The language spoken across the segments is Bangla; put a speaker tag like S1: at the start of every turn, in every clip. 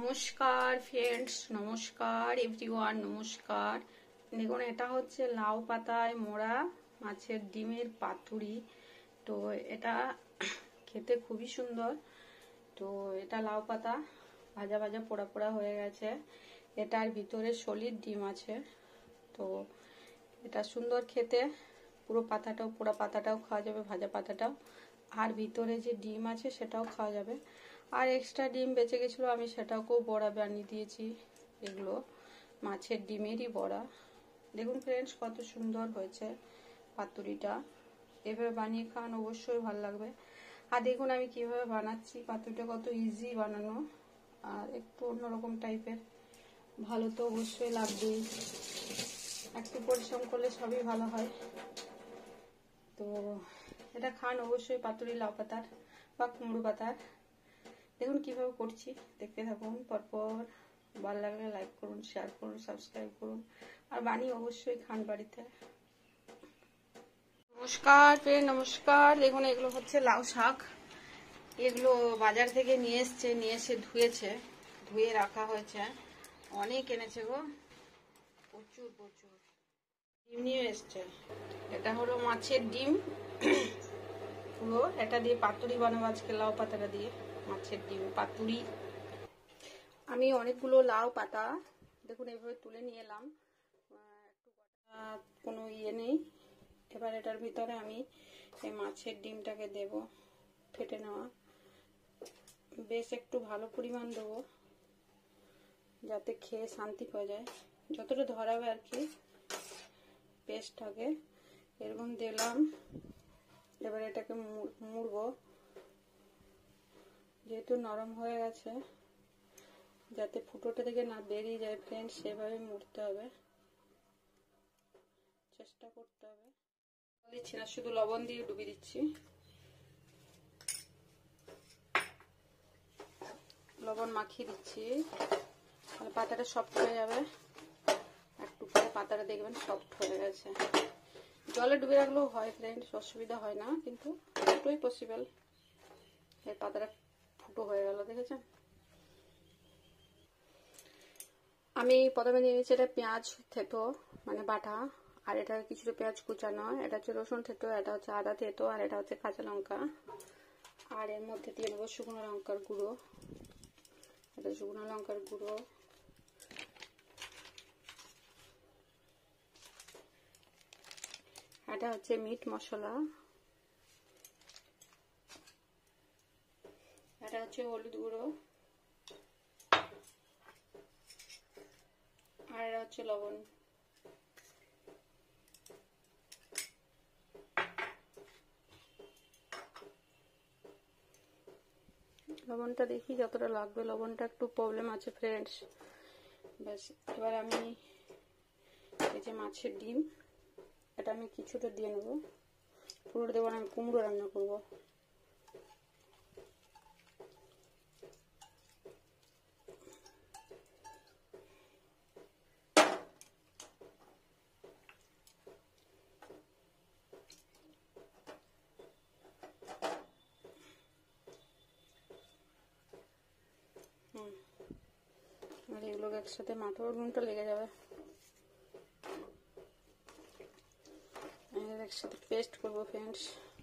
S1: নমস্কার ফ্রেন্ডস, নমস্কার এভরিওয়ান, নমস্কার। দেখুন, এটা হচ্ছে লাউ পাতায় মোড়া মাছের ডিমের পাতুরি। তো এটা খেতে খুবই সুন্দর। তো এটা লাউ পাতা ভাজা ভাজা পোড়া পোড়া হয়ে গেছে। এটার ভিতরে সলিড ডিম আছে। তো এটা সুন্দর খেতে, পুরো পাতাটাও, পোড়া পাতাটাও খাওয়া যাবে, ভাজা পাতাটাও, আর ভিতরে যে ডিম আছে সেটাও খাওয়া যাবে। আর এক্সট্রা ডিম বেঁচে গেছিলো, আমি সেটাকেও বড়া বানিয়ে দিয়েছি। এগুলো মাছের ডিমেরই বড়া। দেখুন ফ্রেন্ডস, কত সুন্দর হয়েছে পাতুরিটা। এভাবে বানিয়ে খান, অবশ্যই ভালো লাগবে। আর দেখুন আমি কিভাবে বানাচ্ছি। পাতুরিটা কত ইজি বানানো, আর একটু অন্যরকম টাইপের। ভালো তো অবশ্যই লাগবেই, একটু পরিশ্রম করলে সবই ভালো হয়। তো এটা খান অবশ্যই, পাতুরি লাউ পাতার বা কুমড়ো পাতার। দেখুন কিভাবে করছি, দেখতে থাকুন পরপর। ভালো লাগলে লাইক করুন, শেয়ার করুন, সাবস্ক্রাইব করুন, আর বানিয়ে অবশ্যই খান বাড়িতে। নমস্কার ফ্রেন্ড, নমস্কার। দেখুন এগুলো হচ্ছে লাউ শাক। এগুলো বাজার থেকে নিয়ে এসে ধুয়েছে, ধুয়ে রাখা হয়েছে। অনেক এনেছে গো, প্রচুর প্রচুর। ডিম নিয়ে এসছে। এটা হলো মাছের ডিম পুরো। এটা দিয়ে পাতুরি বানাবো আজকে, লাউ পাতাটা দিয়ে মাছের ডিম পাতুরি। আমি অনেকগুলো লাউ পাতা দেখুন এইভাবে তুলে নিয়ে এলাম, একটু কোনো ইয়ে নেই। এবার এটার ভিতরে আমি এই মাছের ডিমটাকে দেব, ফেটে নেওয়া। বেশ একটু ভালো পরিমাণ দেবো, যাতে খেয়ে শান্তি পাওয়া যায়, যতটা ধরাবে আর কি পেস্টটাকে। এরকম দিলাম। এবার এটাকে মুড়বো, যেহেতু নরম হয়ে গেছে, যাতে ফুটোটা থেকে না বেরিয়ে যায় ফ্রেন্ডস, সেভাবে মুড়তে হবে, চেষ্টা করতে হবে। দিচ্ছি না, শুধু লবণ দিয়ে ডুবিয়ে দিচ্ছি। লবণ মাখিয়ে দিচ্ছি, তাহলে পাতাটা সফট হয়ে যাবে। একটু পরে পাতাটা দেখবেন সফট হয়ে গেছে। জলে ডুবে রাখলেও হয় ফ্রেন্ডস, অসুবিধা হয় না, কিন্তু দুটোই পসিবল। এই পাতাটা ফুটো হয়ে গেল, দেখেছেন। আমি প্রথমে নিয়ে নিয়েছি এটা পেঁয়াজ থেতো, মানে বাটা, আর এটা কিছুটা পেঁয়াজ কুচানো, এটা হচ্ছে রসুন থেতো, এটা হচ্ছে আদা থেতো, আর এটা হচ্ছে কাঁচা লঙ্কা। আর এর মধ্যে দিয়ে নেবো শুকনো লঙ্কার গুঁড়ো, এটা শুকনো লঙ্কার গুঁড়ো। এটা হচ্ছে মিট মশলা, এটা হচ্ছে হলুদ গুঁড়ো, আর এটা হচ্ছে লবণ। লবণটা দেখি যতটা লাগবে, লবণটা একটু প্রবলেম আছে ফ্রেন্ডস। ব্যাস, এবার আমি এই যে মাছের ডিম, এটা আমি কিছুটা দিয়ে নেবো, পুরো দেবো না, আমি কুমড়ো রান্না করবো। আর এগুলোকে একসাথে মাথার নুনটা লেগে যাবে, একসাথে পেস্ট করবো ফ্রেন্ডস।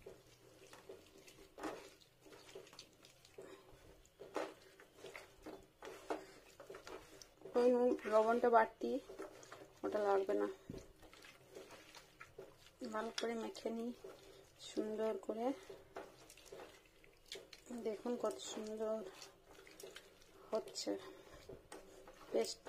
S1: ওই লবণটা বাড়তি, ওটা লাগবে না। ভালো করে মেখে নিই সুন্দর করে। দেখুন কত সুন্দর হচ্ছে পেস্ট।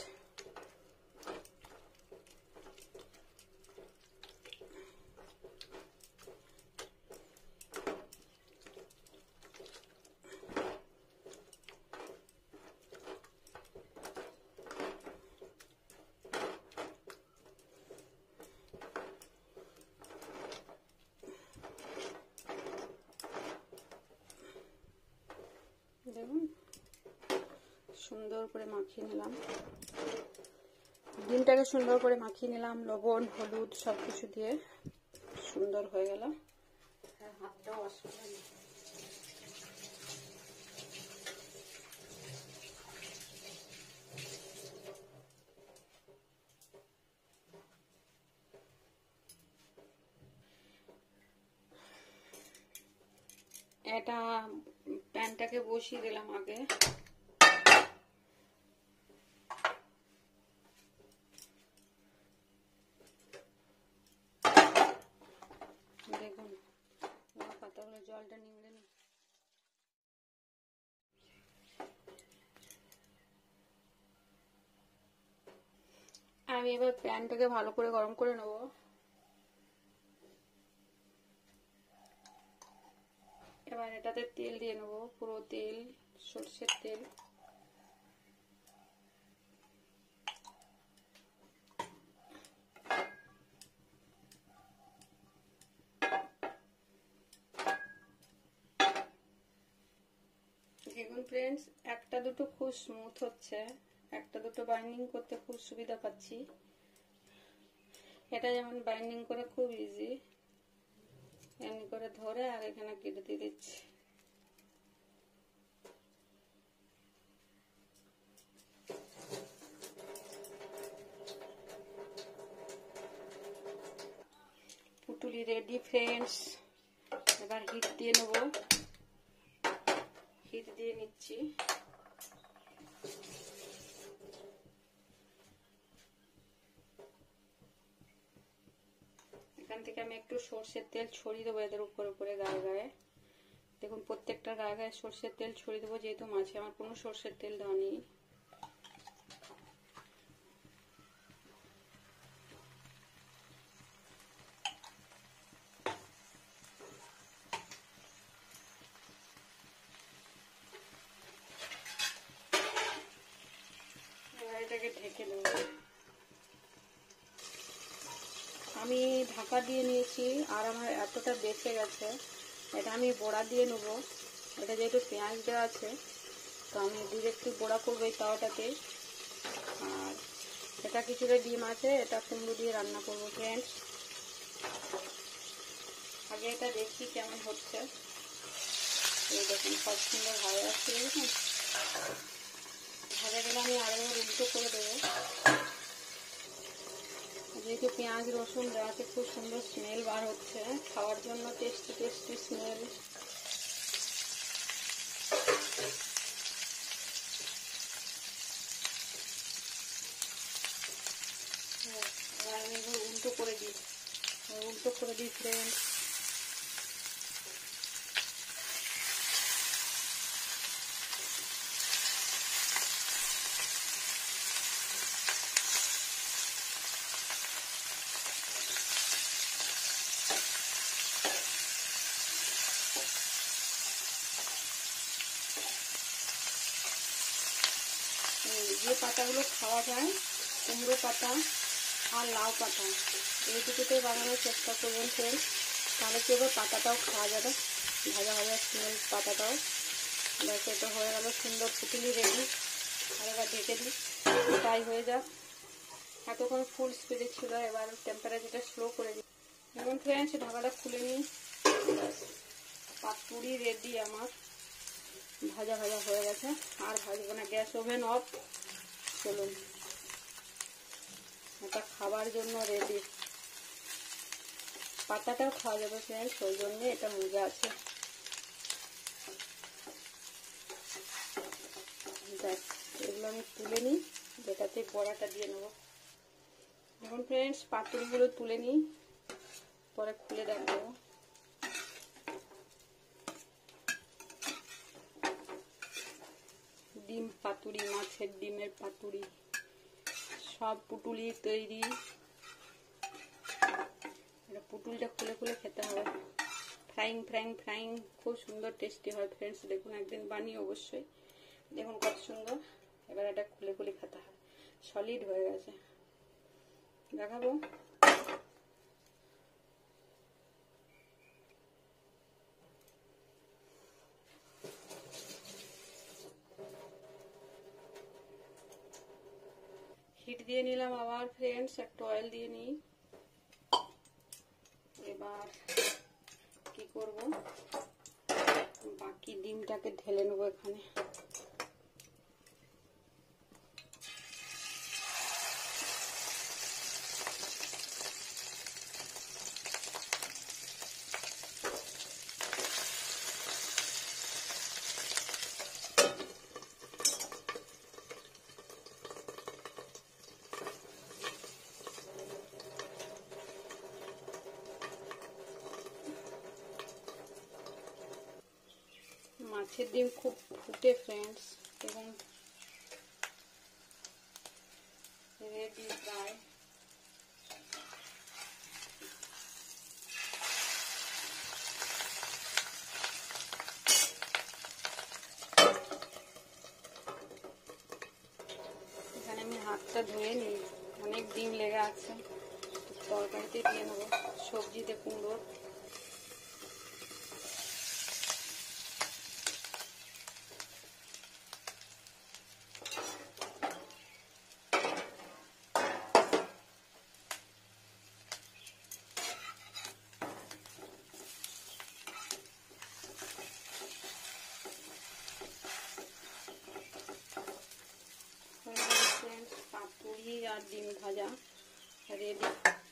S1: দেখুন সুন্দর করে মাখিয়ে নিলাম, ডিমটাকে সুন্দর করে মাখিয়ে নিলাম, লবণ হলুদ সব কিছু দিয়ে সুন্দর হয়ে গেল। হাতটাও অসুবিধা নেই। এটা প্যানটাকে বসিয়ে দিলাম আগে। দেখুন পাতাগুলো জলটা নিংড়ে নি। আমি এবার প্যানটাকে ভালো করে গরম করে নেব। এবার এটাতে তেল দিয়ে নেব, পুরো তেল, সরষের তেল। দেখুন ফ্রেন্ডস, একটা দুটো খুব স্মুথ হচ্ছে, একটা দুটো বাইন্ডিং করতে খুব সুবিধা পাচ্ছি। এটা যেমন বাইন্ডিং করে খুব ইজি, এমনি করে ধরে আর এখানে কেটে দিয়ে দিচ্ছি। পুটুলি রেডি ফ্রেন্ডস। এবার হিট দিয়ে নেব, হিট দিয়ে নিচ্ছি। এখান থেকে আমি একটু সর্ষের তেল ছড়িয়ে দেবো এদের উপরে উপরে, গায়ে গায়ে। দেখুন প্রত্যেকটা গায়ে গায়ে সর্ষের তেল ছড়িয়ে দেবো, যেহেতু মাছে আমার কোনো সর্ষের তেল দেওয়া নেই। এটাকে ঢেকে দেবো। আমি ঢাকা দিয়ে নিয়েছি আর আমার এতটা বেঁচে গেছে, এটা আমি বড়া দিয়ে নেব। এটা যেহেতু পেঁয়াজ দেওয়া আছে, তো আমি ডিরেক্টলি বড়া করবো এই তাওয়াটাতে। আর এটা কিছুটা ডিম আছে, এটা কুমড়ো দিয়ে রান্না করবো ফ্রেন্ডস। আগে এটা দেখি কেমন হচ্ছে। এই দেখুন কত সুন্দর ভাজা আসছে, দেখুন। ভাজা গেলে আমি আরেকবার উল্টো করে দেবো। যেহেতু পেঁয়াজ রসুন দেওয়া আছে, খুব সুন্দর স্মেল বার হচ্ছে, খাওয়ার জন্য টেস্টি টেস্টি স্মেল। এবার আমি এবার উল্টো করে দিই, ফ্রেন্ড। যে পাতাগুলো খাওয়া যায়, কুমড়ো পাতা আর লাউ পাতা, এই দুটোতে বানানোর চেষ্টা করবেন ফ্রেন্ডস, তাহলে কি হবে, পাতাটাও খাওয়া যাবে, ভাজা ভাজা স্মেল পাতাটাও। ব্যাস, এটা হয়ে গেল সুন্দর পুটুলি রেডি। আর এবার ঢেকে দিই, ফ্রাই হয়ে যাক। এতক্ষণ ফুল স্পিডে ছিল, এবার টেম্পারেচারটা স্লো করে দিই। এখন ফ্রেন্ডস ঢাকাটা খুলে নিই। পাতুরি রেডি আমার, ভাজা ভাজা হয়ে গেছে, আর ভাজবো না, গ্যাস ওভেন অফ। চলুন, এটা খাবার জন্য রেডি। পাতাটাও খাওয়া যাবে ফ্রেন্ডস, ওই জন্যে এটা মজা আছে। দেখ, এগুলো আমি তুলে নিই, যেটাতে বড়াটা দিয়ে নেবো। এখন ফ্রেন্ডস পাতুরিগুলো তুলে নিই, পরে খুলে দেখাবো। ডিম পাতুরি, মাছের ডিমের পাতুরি, সব পুটুলি তৈরি। পুটুলটা খুলে খুলে খেতে হবে, ফ্রাইং ফ্রাইং ফ্রাইং, খুব সুন্দর টেস্টি হয় ফ্রেন্ডস। দেখুন একদিন বানিয়ে অবশ্যই, দেখুন কত সুন্দর। এবার এটা খুলে খুলে খেতে হয়, সলিড হয়ে গেছে, দেখাবো। হিট দিয়ে নিলাম আবার ফ্রেন্ডস, একটু অয়েল দিয়ে নিই। এবার কি করব, বাকি ডিমটাকে ঢেলে নেবো এখানে। মাছের ডিম খুব ফুটে ফ্রেন্ডস। দেখুন রেডি প্রায়। এখানে আমি হাতটা ধুয়ে নিই, অনেক ডিম লেগে আছে। তরকারিতে দিয়ে নেবো, সবজিতে কুমড়ো। পাতুরি আর ডিম ভাজা রেডি।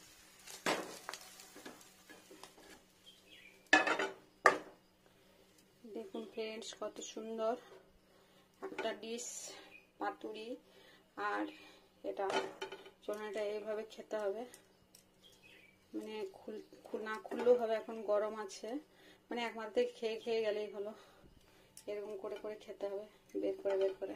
S1: দেখুন ফ্রেন্ডস কত সুন্দর একটা ডিশ, পাতুরি আর এটা। চলুন এটা এইভাবে খেতে হবে, মানে না খুললেও হবে, এখন গরম আছে, মানে একমাত্র খেয়ে খেয়ে গেলেই হলো। এরকম করে করে খেতে হবে, বের করে বের করে।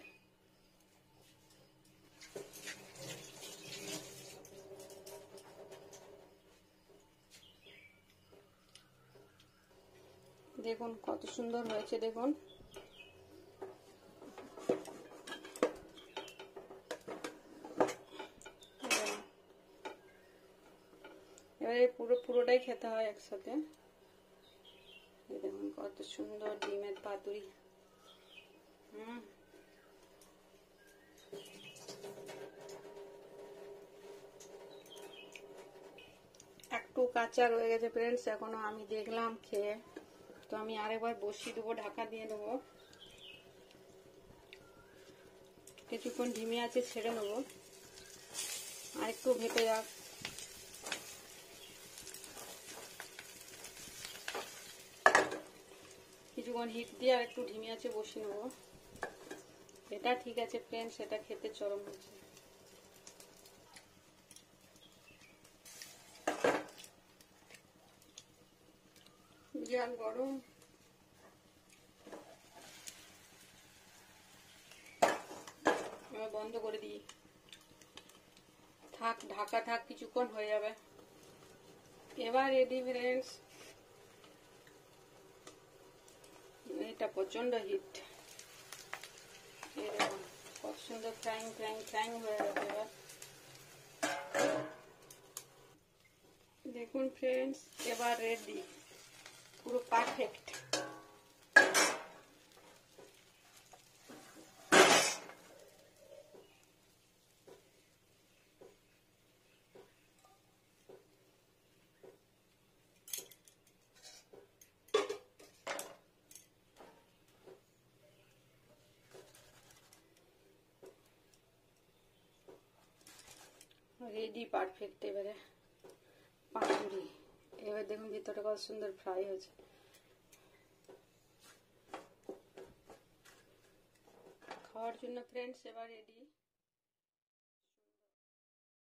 S1: দেখুন কত সুন্দর হয়েছে, দেখুন। এবারে পুরোটাই খেতে হয় একসাথে। দেখুন কত সুন্দর ডিমের পাতুরি। একটু কাঁচা রয়ে গেছে ফ্রেন্ডস, এখনো আমি দেখলাম খেয়ে, তো আমি আরেকবার বসিয়ে দেবো, ঢাকা দিয়ে দেবো। কিছুক্ষণ ধিমে আছে ছেড়ে নেবো, আর একটু ভেপে যাক। কিছুক্ষণ হিট দিয়ে আর একটু ধিমে আছে বসিয়ে নেবো। এটা ঠিক আছে ফ্রেন্ডস, এটা খেতে চরম হচ্ছে। বিরাট গরম। বন্ধ করে দিই, থাক, ঢাকা থাক, কিছুক্ষণ হয়ে যাবে। এবার রেডি ফ্রেন্ডস। এটা প্রচন্ড হিট, কত সুন্দর ফ্রাইং ফ্রাইং ফ্রাইং হয়ে গেছে। এবার দেখুন ফ্রেন্ডস, এবার রেডি, পুরো পারফেক্ট। Ready perfect. এবারে পাতুরি, এবার দেখুন ভিতরটা কত সুন্দর ফ্রাই হয়েছে। খাওয়ার জন্য ফ্রেন্ডস এবার রেডি।